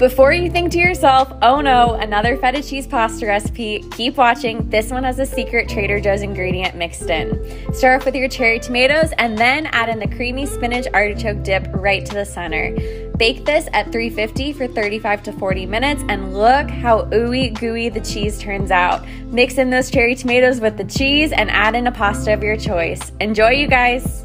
Before you think to yourself, oh no, another feta cheese pasta recipe, keep watching. This one has a secret Trader Joe's ingredient mixed in. Start off with your cherry tomatoes and then add in the creamy spinach artichoke dip right to the center. Bake this at 350 for 35 to 40 minutes and look how ooey gooey the cheese turns out. Mix in those cherry tomatoes with the cheese and add in a pasta of your choice. Enjoy, you guys!